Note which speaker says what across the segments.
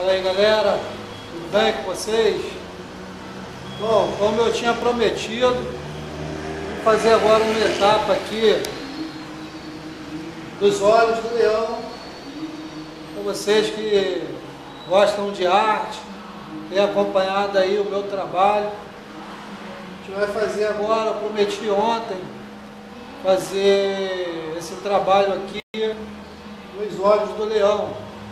Speaker 1: Fala aí, galera, tudo bem com vocês? Bom, como eu tinha prometido, vou fazer agora uma etapa aqui dos olhos do leão, para vocês que gostam de arte, têm acompanhado aí o meu trabalho. A gente vai fazer agora, eu prometi ontem, fazer esse trabalho aqui nos olhos do leão.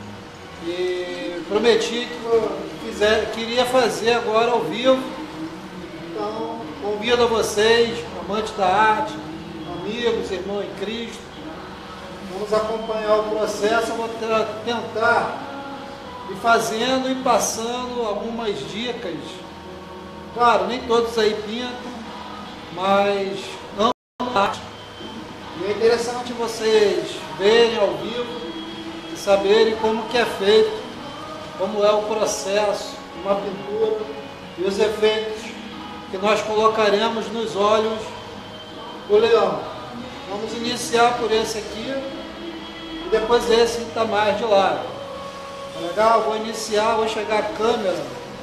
Speaker 1: E prometi que eu queria fazer agora ao vivo. Então, convido a vocês, amantes da arte, amigos, irmãos em Cristo, vamos acompanhar o processo. Eu vou tentar ir fazendo e passando algumas dicas. Claro, nem todos aí pintam, mas amam a arte. E é interessante vocês verem ao vivo e saberem como que é feito, como é o processo, uma pintura e os efeitos que nós colocaremos nos olhos do leão. Vamos iniciar por esse aqui e depois esse que está mais de lado. Tá legal? Vou iniciar, vou chegar a câmera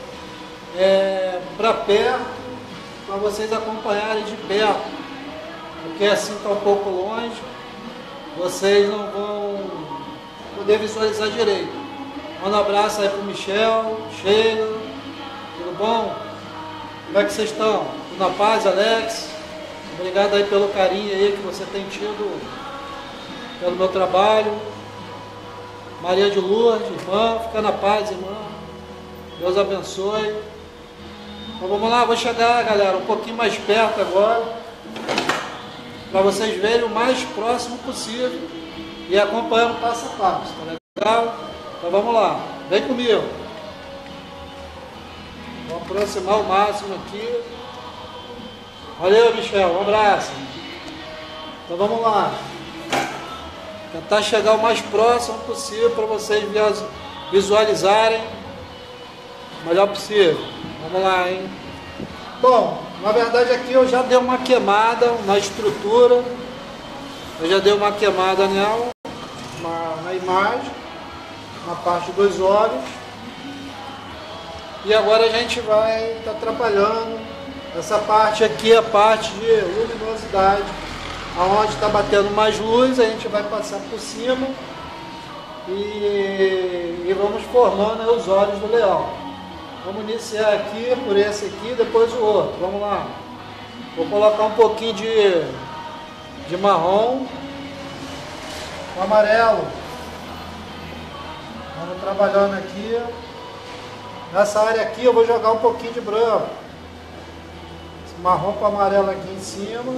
Speaker 1: para perto, para vocês acompanharem de perto, porque assim está um pouco longe, vocês não vão poder visualizar direito. Manda um abraço aí pro Michel, Sheila, tudo bom? Como é que vocês estão? Tudo na paz, Alex? Obrigado aí pelo carinho aí que você tem tido pelo meu trabalho. Maria de Lourdes, irmã, fica na paz, irmã. Deus abençoe. Então vamos lá, vou chegar, galera, um pouquinho mais perto agora, para vocês verem o mais próximo possível e acompanhando passo a passo, tá legal? Então vamos lá, vem comigo. Vou aproximar o máximo aqui. Valeu, Michel, um abraço. Então vamos lá. Tentar chegar o mais próximo possível para vocês visualizarem o melhor possível. Vamos lá, hein? Bom, na verdade aqui eu já dei uma queimada na estrutura. Eu já dei uma queimada nela, na imagem, na parte dos olhos. E agora a gente vai estar trabalhando essa parte aqui, a parte de luminosidade, aonde está batendo mais luz, a gente vai passar por cima e vamos formando os olhos do leão. Vamos iniciar aqui por esse aqui, depois o outro. Vamos lá. Vou colocar um pouquinho de marrom com amarelo. Vamos trabalhando aqui. Nessa área aqui eu vou jogar um pouquinho de branco. Esse marrom com amarelo aqui em cima.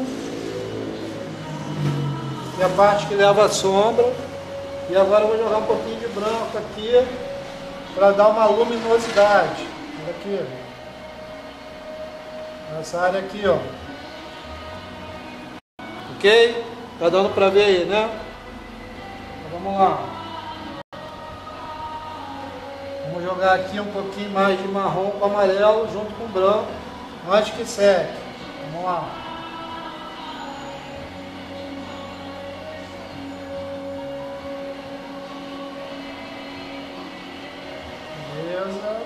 Speaker 1: E a parte que leva a sombra. E agora eu vou jogar um pouquinho de branco aqui para dar uma luminosidade. Olha aqui. Nessa área aqui, ó. Ok? Tá dando para ver aí, né? Então vamos lá. Vamos jogar aqui um pouquinho mais de marrom com amarelo junto com branco antes que seque. Vamos lá. Beleza.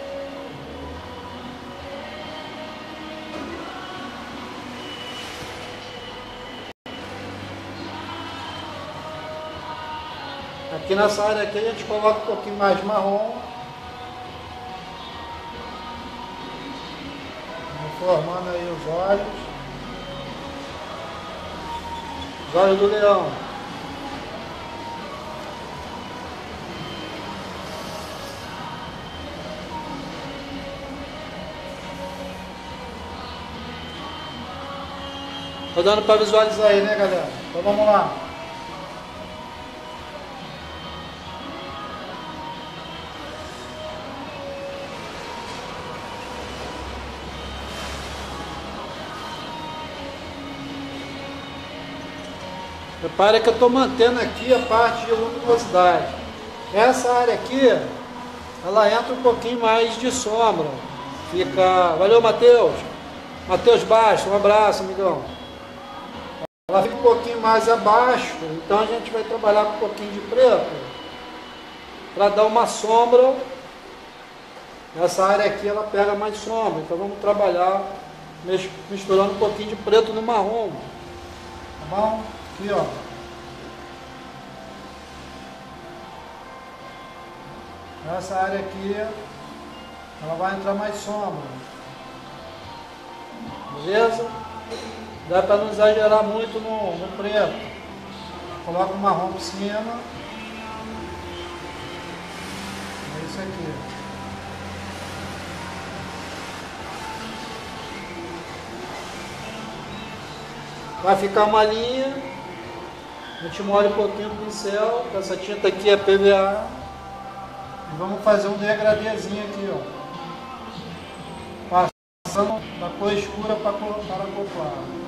Speaker 1: Aqui nessa área aqui a gente coloca um pouquinho mais de marrom. Vamos formando aí os olhos. Os olhos do leão. Tô dando para visualizar aí, né, galera? Então vamos lá. Repare que eu estou mantendo aqui a parte de luminosidade. Essa área aqui, ela entra um pouquinho mais de sombra. Fica... Valeu, Matheus. Matheus Baixo, um abraço, amigão. Ela fica um pouquinho mais abaixo, então a gente vai trabalhar com um pouquinho de preto para dar uma sombra Essa área aqui ela pega mais sombra, então vamos trabalhar misturando um pouquinho de preto no marrom. Tá bom? Aqui, ó. Essa área aqui, ela vai entrar mais sombra. Beleza? Dá para não exagerar muito no preto. Coloca o marrom por cima. É isso aqui. Vai ficar uma linha. A gente molha um pouquinho o pincel. Essa tinta aqui é PVA. E vamos fazer um degradêzinho aqui, ó. Passando da cor escura para a cor clara.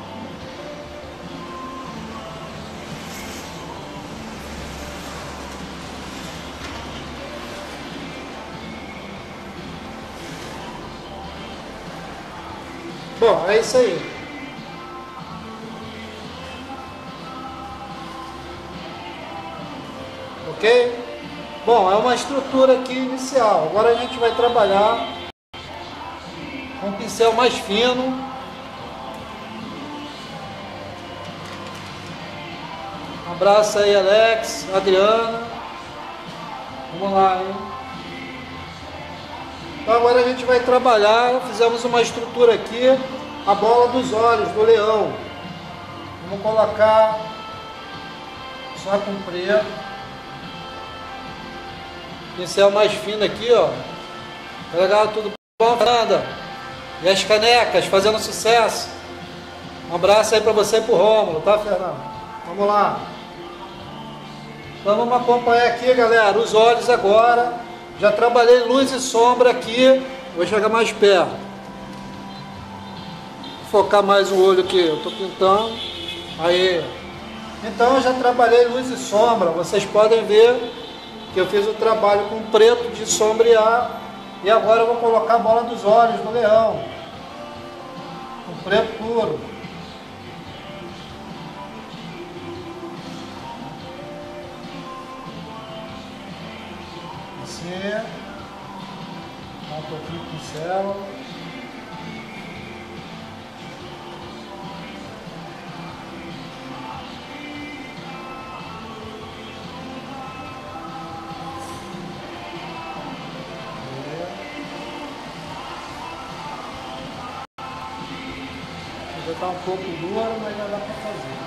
Speaker 1: Bom, é isso aí. Ok? Bom, é uma estrutura aqui inicial. Agora a gente vai trabalhar com um pincel mais fino. Um abraço aí, Alex, Adriana. Vamos lá, hein? Então agora a gente vai trabalhar, fizemos uma estrutura aqui, a bola dos olhos do leão. Vamos colocar só com preto. Pincel mais fino aqui, ó. Legal, tudo bom, Fernanda? E as canecas fazendo sucesso. Um abraço aí pra você e pro Rômulo, tá, Fernanda? Vamos lá. Então vamos acompanhar aqui, galera, os olhos agora. Já trabalhei luz e sombra aqui. Vou chegar mais perto. Vou focar mais o olho que eu tô pintando. Aí. Então eu já trabalhei luz e sombra. Vocês podem ver que eu fiz o trabalho com preto de sombrear. E agora eu vou colocar a bola dos olhos do leão. Com preto puro. Assim. Dá um pouquinho de pincel. Já está um pouco dura, mas já dá para fazer.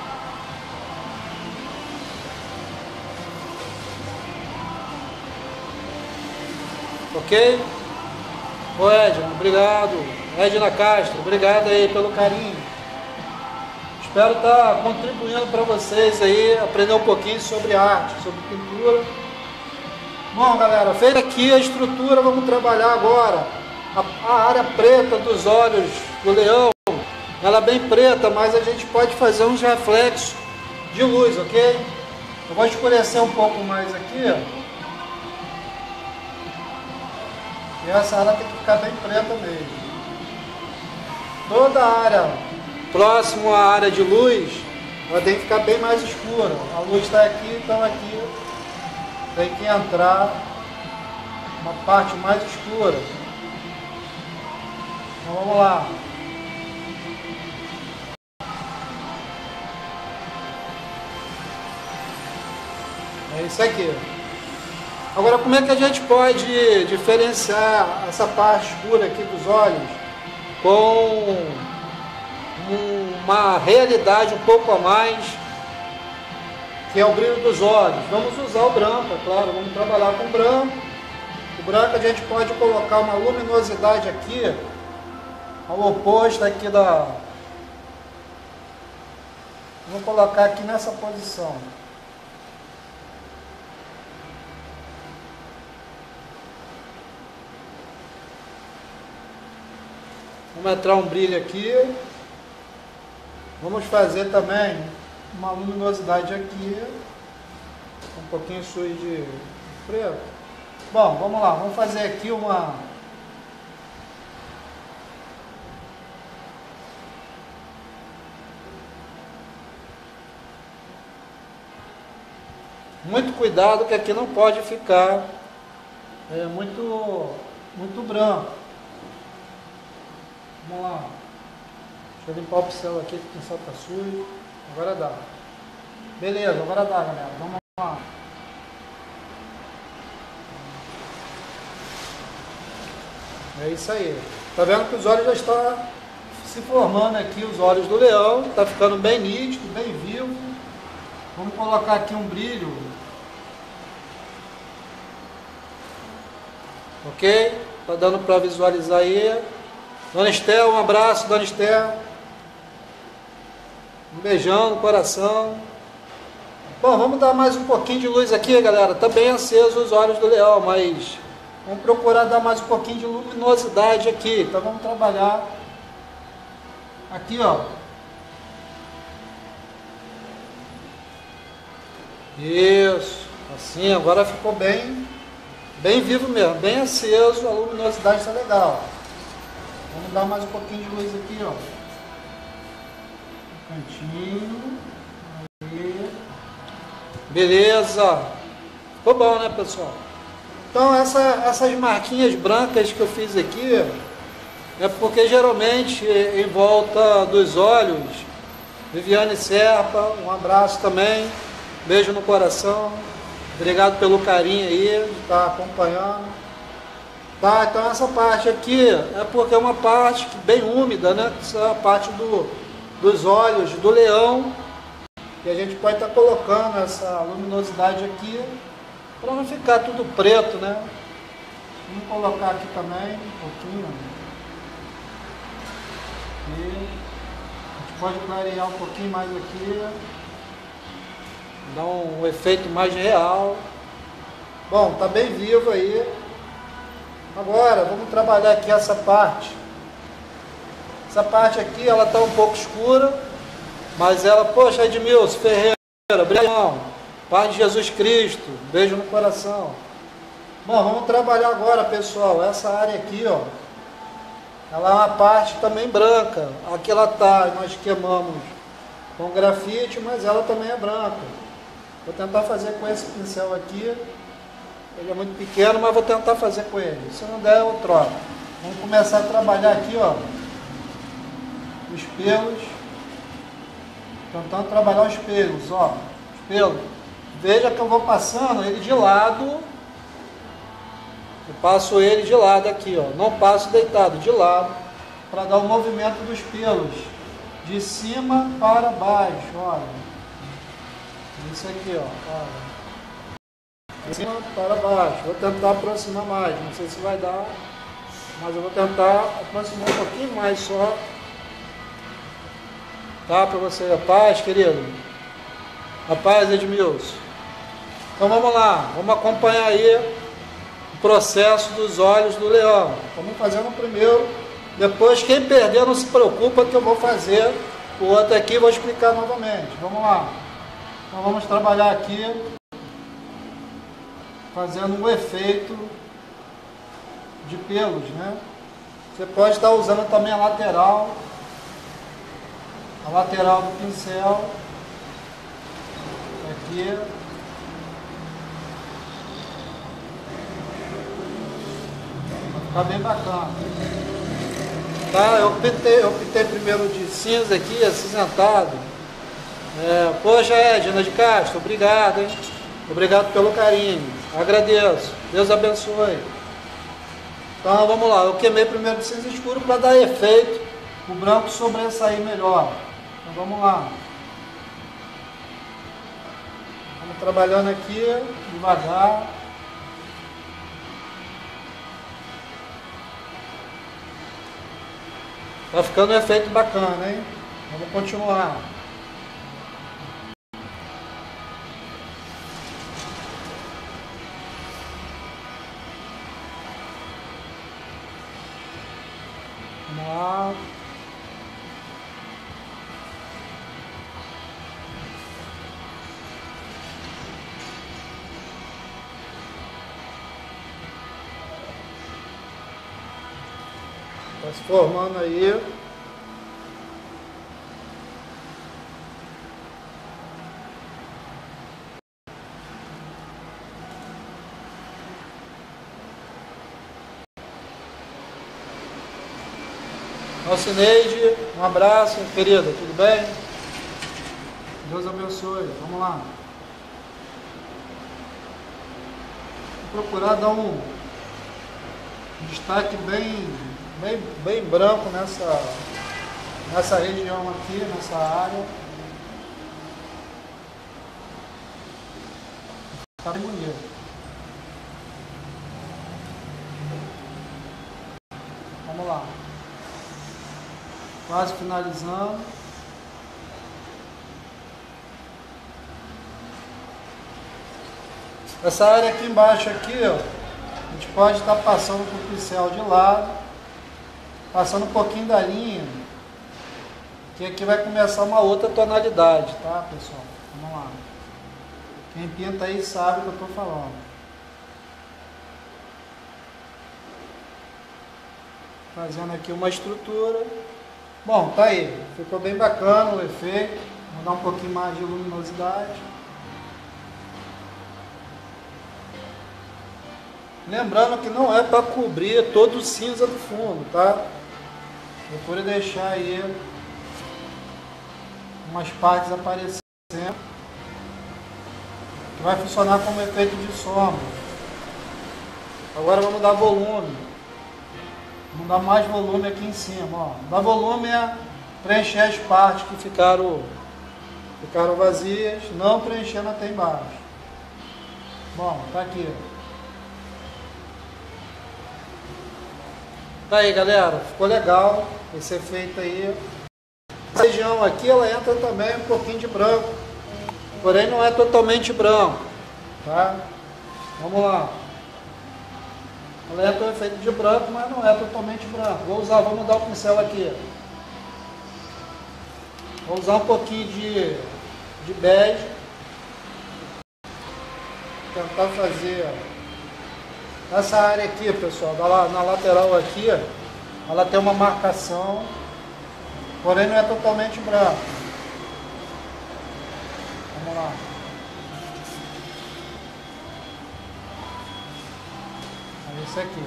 Speaker 1: Ok? Ô Edna, obrigado. Edna Castro, obrigado aí pelo carinho. Espero estar contribuindo para vocês aí, aprender um pouquinho sobre arte, sobre pintura. Bom, galera, feita aqui a estrutura, vamos trabalhar agora a área preta dos olhos do leão. Ela é bem preta, mas a gente pode fazer uns reflexos de luz, ok? Eu vou escurecer um pouco mais aqui, ó. E essa área tem que ficar bem preta mesmo. Toda a área próximo à área de luz, ela tem que ficar bem mais escura. A luz está aqui, então aqui tem que entrar uma parte mais escura. Então vamos lá. É isso aqui. Agora, como é que a gente pode diferenciar essa parte escura aqui dos olhos com uma realidade um pouco a mais, que é o brilho dos olhos? Vamos usar o branco, é claro, vamos trabalhar com o branco. O branco a gente pode colocar uma luminosidade aqui, ao oposto aqui da... Vou colocar aqui nessa posição. Vamos entrar um brilho aqui. Vamos fazer também uma luminosidade aqui. Um pouquinho sujo de preto. Bom, vamos lá. Vamos fazer aqui uma... Muito cuidado que aqui não pode ficar muito muito branco. Vamos lá. Deixa eu limpar o pincel aqui, que o pincel tá sujo. Agora dá. Beleza, agora dá, galera. Vamos lá. É isso aí. Tá vendo que os olhos já estão se formando aqui, os olhos do leão. Tá ficando bem nítido, bem vivo. Vamos colocar aqui um brilho. Ok? Tá dando para visualizar aí. Dona Estel, um abraço, Dona Estel. Um beijão no coração. Bom, vamos dar mais um pouquinho de luz aqui, galera. Tá bem aceso os olhos do leão, mas vamos procurar dar mais um pouquinho de luminosidade aqui. Então vamos trabalhar aqui, ó. Isso. Assim, agora ficou bem vivo mesmo, bem aceso. A luminosidade está legal. Vamos dar mais um pouquinho de luz aqui, ó. Um cantinho. Aí. Beleza. Ficou bom, né, pessoal? Então, essas marquinhas brancas que eu fiz aqui é porque geralmente em volta dos olhos, Viviane Serpa, um abraço também, beijo no coração, obrigado pelo carinho aí, de estar acompanhando. Tá, então essa parte aqui é porque é uma parte bem úmida, né? Essa é a parte dos olhos do leão, e a gente pode estar colocando essa luminosidade aqui para não ficar tudo preto, né? Vamos colocar aqui também um pouquinho. E a gente pode clarear um pouquinho mais aqui, dar um efeito mais real. Bom, tá bem vivo aí. Agora vamos trabalhar aqui essa parte. Essa parte aqui ela tá um pouco escura, mas ela, poxa, Edmilson Ferreira, obrigado, Pai de Jesus Cristo, beijo no coração. Bom, vamos trabalhar agora, pessoal, essa área aqui, ó. Ela é uma parte também branca. Aqui ela tá, nós queimamos com grafite, mas ela também é branca. Vou tentar fazer com esse pincel aqui. Ele é muito pequeno, mas vou tentar fazer com ele. Se não der, eu troco. Vamos começar a trabalhar aqui, ó, os pelos. Tentando trabalhar os pelos, ó. Os pelos. Veja que eu vou passando ele de lado. Eu passo ele de lado aqui, ó. Não passo deitado, de lado, para dar o movimento dos pelos. De cima para baixo, olha. Isso aqui, ó. Olha. De cima para baixo. Vou tentar aproximar mais. Não sei se vai dar, mas eu vou tentar aproximar um pouquinho mais só. Tá, para você. A paz, querido. A paz, Edmilson. Então vamos lá. Vamos acompanhar aí o processo dos olhos do leão. Vamos fazendo o primeiro. Depois, quem perder, não se preocupa que eu vou fazer o outro aqui e vou explicar novamente. Vamos lá. Então vamos trabalhar aqui, fazendo um efeito de pelos, né? Você pode estar usando também a lateral do pincel, aqui. Vai ficar bem bacana. Tá, eu pintei primeiro de cinza aqui, acinzentado. Poxa, Edna de Castro, obrigado, hein? Obrigado pelo carinho. Agradeço. Deus abençoe. Então vamos lá. Eu queimei primeiro de cinza escuro para dar efeito, o branco sobressair melhor. Então vamos lá. Vamos trabalhando aqui devagar. Tá ficando um efeito bacana, hein? Vamos continuar. Vamos lá. Está se formando aí. Alcineide, um abraço, querida, tudo bem? Deus abençoe, vamos lá. Vou procurar dar um destaque bem branco nessa região aqui, nessa área. Tá bem bonito. Vamos lá. Quase finalizando. Essa área aqui embaixo aqui, ó, a gente pode estar passando com o pincel de lado, passando um pouquinho da linha, que aqui vai começar uma outra tonalidade, tá, pessoal? Vamos lá. Quem pinta aí sabe o que eu estou falando. Fazendo aqui uma estrutura. Bom, tá aí. Ficou bem bacana o efeito. Vou dar um pouquinho mais de luminosidade. Lembrando que não é para cobrir todo o cinza do fundo, tá? Procure deixar aí umas partes aparecendo, que vai funcionar como efeito de sombra. Agora vamos dar volume. Vamos dar mais volume aqui em cima, ó. Dar volume é preencher as partes que ficaram vazias, não preenchendo até embaixo. Bom, tá aqui. Tá aí, galera, ficou legal esse efeito aí. Essa região aqui, ela entra também um pouquinho de branco, porém não é totalmente branco, tá? Vamos lá. Ela entra um efeito de branco, mas não é totalmente branco. Vou mudar o pincel aqui. Vou usar um pouquinho de bege. Tentar fazer essa área aqui, pessoal, na lateral aqui, ela tem uma marcação, porém não é totalmente branco. Vamos lá. É isso aqui.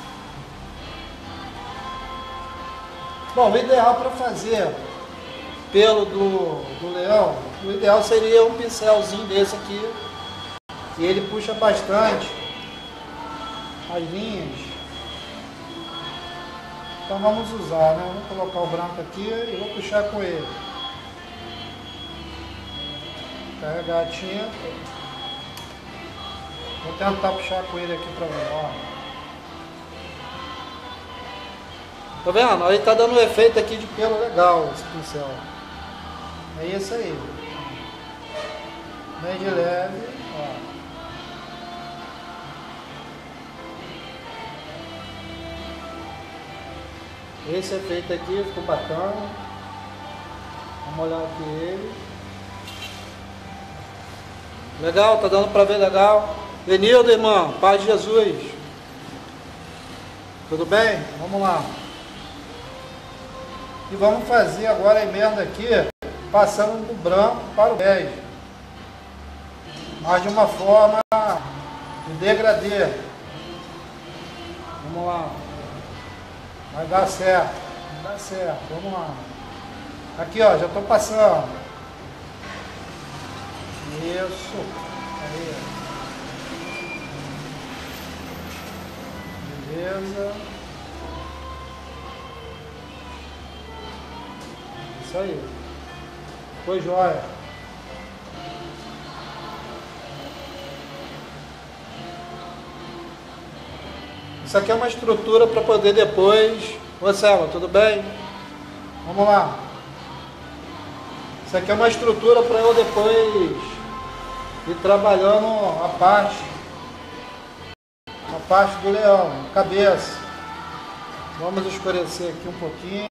Speaker 1: Bom, o ideal para fazer pelo do leão, o ideal seria um pincelzinho desse aqui, que ele puxa bastante as linhas. Então vamos usar, né? Vamos colocar o branco aqui e vou puxar com ele. Carregar a tinta. Vou tentar puxar com ele aqui para ver, ó. Tá vendo? Aí tá dando um efeito aqui de pelo legal esse pincel. É isso aí. Bem de leve, ó. Esse efeito aqui ficou bacana. Vamos olhar aqui ele. Legal, tá dando pra ver legal. Lenildo, irmão, paz de Jesus. Tudo bem? Vamos lá. E vamos fazer agora a emenda aqui, passando do branco para o bege. Mas de uma forma de degradê. Vamos lá. Vai dar certo, vai dar certo, vamos lá. Aqui, ó, já estou passando. Isso. Aí. Beleza. Isso aí. Foi jóia. Isso aqui é uma estrutura para poder depois... Ô Selma, tudo bem? Vamos lá. Isso aqui é uma estrutura para eu depois ir trabalhando a parte do leão, a cabeça. Vamos escurecer aqui um pouquinho.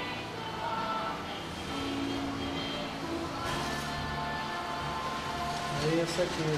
Speaker 1: É isso aqui.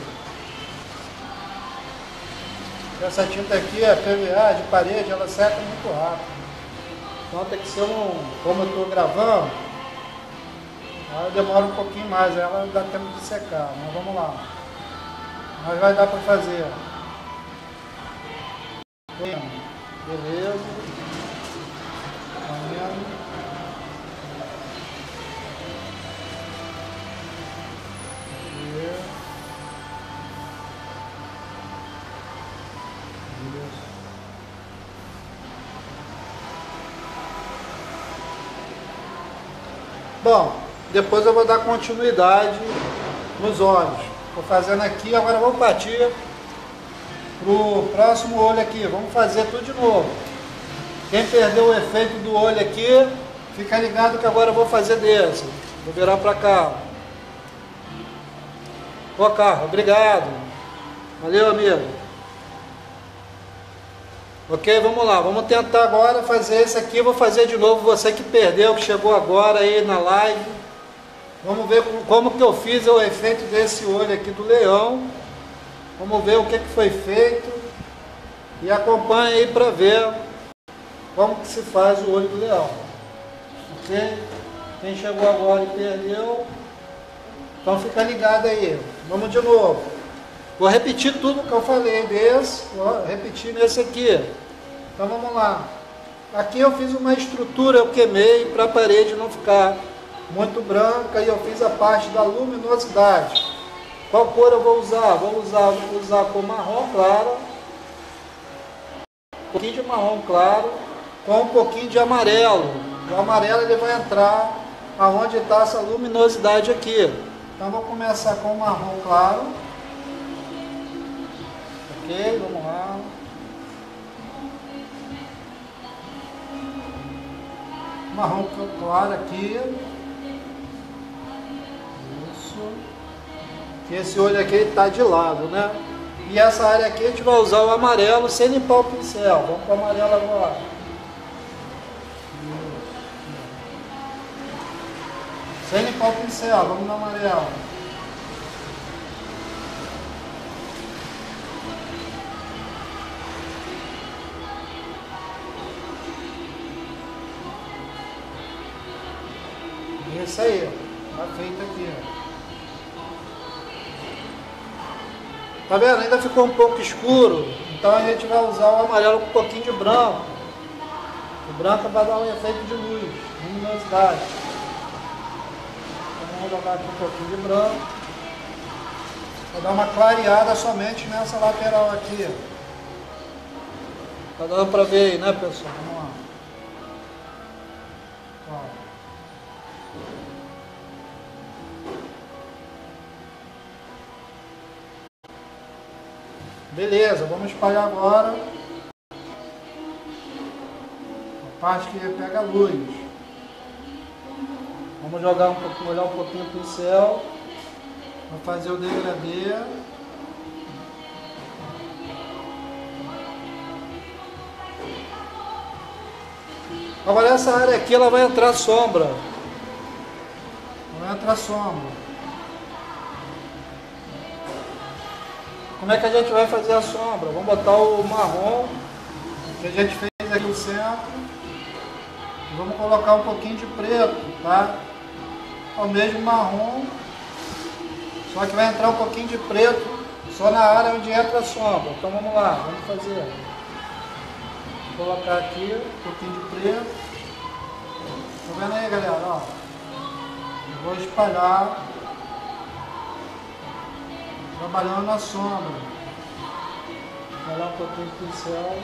Speaker 1: Essa tinta aqui é PVA de parede, ela seca muito rápido. Então tem que ser como eu estou gravando, ela demora um pouquinho mais, ela dá tempo de secar, mas vamos lá. Mas vai dar para fazer. Beleza. Bom, depois eu vou dar continuidade nos olhos. Estou fazendo aqui, agora vamos partir para o próximo olho aqui. Vamos fazer tudo de novo. Quem perdeu o efeito do olho aqui, fica ligado que agora eu vou fazer desse. Vou virar para cá. Ô, Carlos, obrigado. Valeu, amigo. Ok, vamos lá. Vamos tentar agora fazer esse aqui. Vou fazer de novo. Você que perdeu, que chegou agora aí na live. Vamos ver como que eu fiz o efeito desse olho aqui do leão. Vamos ver o que foi feito. E acompanhe aí para ver como que se faz o olho do leão. Ok? Quem chegou agora e perdeu, então fica ligado aí. Vamos de novo. Vou repetir tudo que eu falei desse, vou repetir nesse aqui. Então vamos lá. Aqui eu fiz uma estrutura, eu queimei para a parede não ficar muito branca e eu fiz a parte da luminosidade. Qual cor eu vou usar? Vou usar com marrom claro, um pouquinho de marrom claro, com um pouquinho de amarelo. O amarelo ele vai entrar aonde está essa luminosidade aqui. Então vou começar com o marrom claro. Ok, vamos lá. Marrom claro aqui. Isso. E esse olho aqui está de lado, né? E essa área aqui a gente vai usar o amarelo sem limpar o pincel. Vamos para o amarelo agora. Sem limpar o pincel, vamos no amarelo. Isso aí, tá feito aqui. Tá vendo? Ainda ficou um pouco escuro, então a gente vai usar o amarelo com um pouquinho de branco. O branco vai dar um efeito de luz, luminosidade. Então vamos jogar aqui um pouquinho de branco. Vou dar uma clareada somente nessa lateral aqui. Tá dando pra ver aí, né, pessoal? Vamos lá. Ó. Beleza, vamos espalhar agora a parte que pega a luz. Vamos jogar um pouquinho, olhar um pouquinho o pincel. Vou fazer o degradê. Agora essa área aqui ela vai entrar sombra. Vai entrar sombra. Como é que a gente vai fazer a sombra? Vamos botar o marrom que a gente fez aqui no centro e vamos colocar um pouquinho de preto, tá? O mesmo marrom, só que vai entrar um pouquinho de preto só na área onde entra a sombra. Então vamos lá, vamos fazer. Vou colocar aqui um pouquinho de preto. Tá vendo aí, galera? Ó, eu vou espalhar. Trabalhando na sombra. Vou olhar um pouquinho do pincel.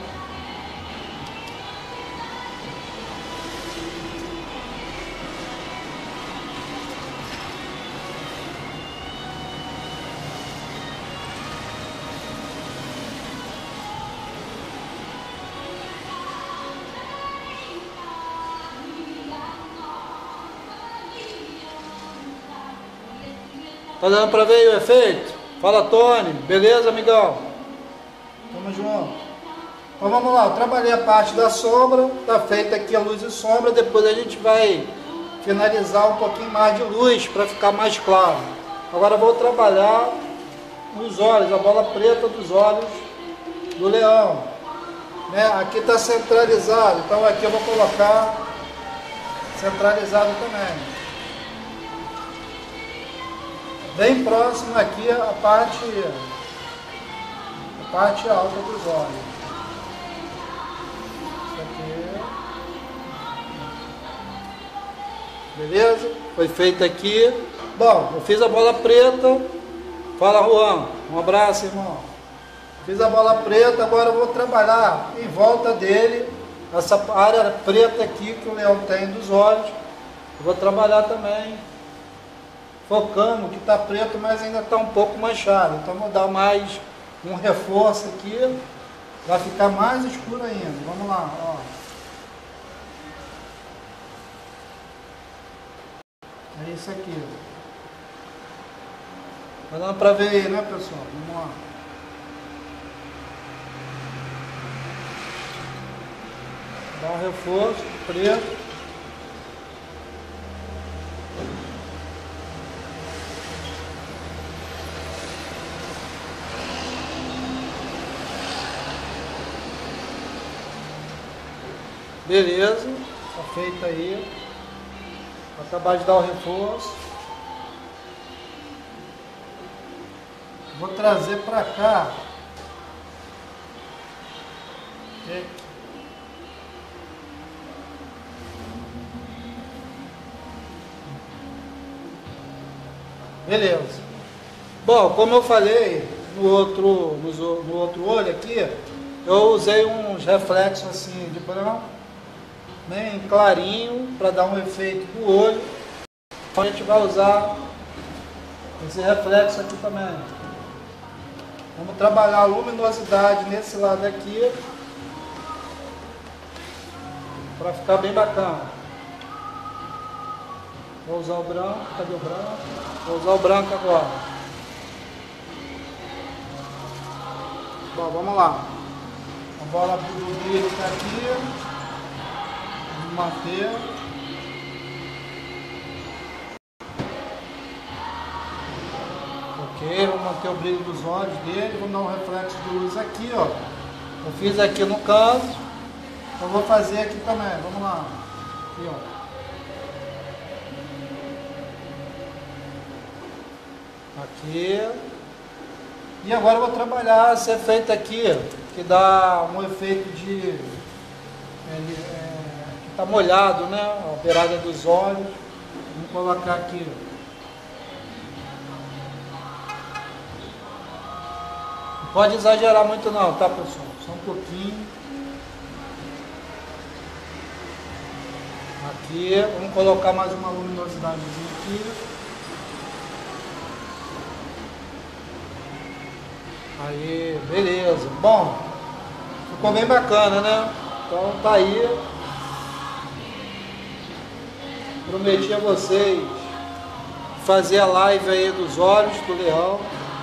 Speaker 1: Tá dando pra ver aí o efeito? Fala, Tony. Beleza, amigão? Tamo junto. Então vamos lá, eu trabalhei a parte da sombra, tá feita aqui a luz e sombra, depois a gente vai finalizar um pouquinho mais de luz para ficar mais claro. Agora eu vou trabalhar os olhos, a bola preta dos olhos do leão. Né? Aqui está centralizado, então aqui eu vou colocar centralizado também. Bem próximo aqui a parte alta dos olhos. Isso aqui. Beleza? Foi feito aqui. Bom, eu fiz a bola preta. Fala, Juan. Um abraço, irmão. Fiz a bola preta, agora eu vou trabalhar em volta dele. Essa área preta aqui que o leão tem dos olhos. Eu vou trabalhar também, focando que está preto, mas ainda está um pouco manchado. Então vou dar mais um reforço aqui. Vai ficar mais escuro ainda. Vamos lá, ó. É isso aqui. Tá dando pra ver aí, né, pessoal? Vamos lá. Dá um reforço preto. Beleza, tá feito aí. Vou acabar de dar o reforço. Vou trazer para cá. Beleza. Bom, como eu falei no outro olho aqui, eu usei uns reflexos assim de branco, bem clarinho, para dar um efeito do olho. A gente vai usar esse reflexo aqui também. Vamos trabalhar a luminosidade nesse lado aqui, para ficar bem bacana. Vou usar o branco, cadê o branco? Vou usar o branco agora. Bom, vamos lá. A bola do brilho está aqui. Vamos manter. Ok, vamos manter o brilho dos olhos dele. Vamos dar um reflexo de luz aqui, ó. Eu fiz aqui no canto. Então vou fazer aqui também. Vamos lá. Aqui, ó. Aqui. E agora eu vou trabalhar esse efeito aqui, que dá um efeito de que tá molhado, né? A beirada dos olhos. Vamos colocar aqui. Não pode exagerar muito não, tá, pessoal? Só um pouquinho. Aqui, vamos colocar mais uma luminosidadezinha aqui. Aí, beleza. Bom, ficou bem bacana, né? Então tá aí. Prometi a vocês fazer a live aí dos olhos do leão.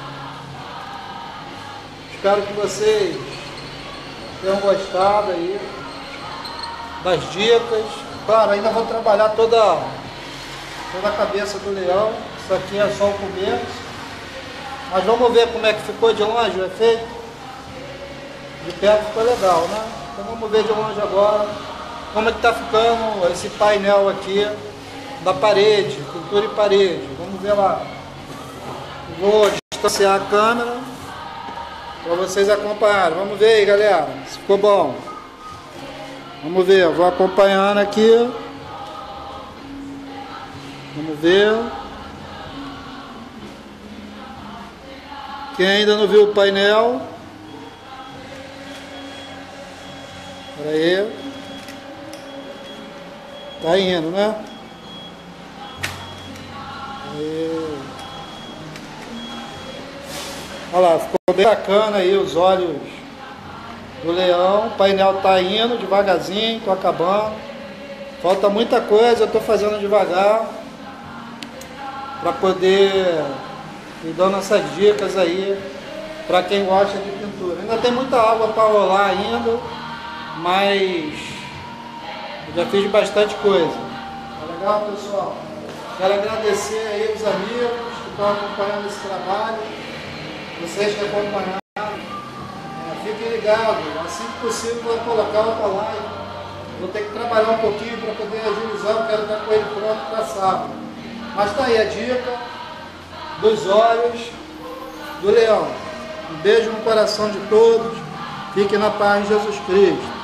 Speaker 1: Espero que vocês tenham gostado aí das dicas. Claro, ainda vou trabalhar toda a cabeça do leão. Isso aqui é só o começo. Mas vamos ver como é que ficou de longe o efeito. De perto ficou legal, né? Então vamos ver de longe agora como é que está ficando esse painel aqui da parede, pintura e parede. Vamos ver lá. Vou distanciar a câmera para vocês acompanharem. Vamos ver aí, galera, se ficou bom. Vamos ver, eu vou acompanhando aqui. Vamos ver. Quem ainda não viu o painel, espera aí, tá indo, né? Aí. Olha lá, ficou bem bacana aí os olhos do leão. O painel tá indo devagarzinho, tô acabando. Falta muita coisa, eu tô fazendo devagar para poder e dando essas dicas aí para quem gosta de pintura. Ainda tem muita água para rolar ainda, mas eu já fiz bastante coisa. Tá legal, pessoal? Quero agradecer aí os amigos que estão acompanhando esse trabalho, vocês que acompanharam. Fiquem ligados, assim que possível vou colocar outra live. Vou ter que trabalhar um pouquinho para poder agilizar, eu quero estar com ele pronto para sábado. Mas tá aí a dica dos olhos do leão. Um beijo no coração de todos. Fiquem na paz de Jesus Cristo.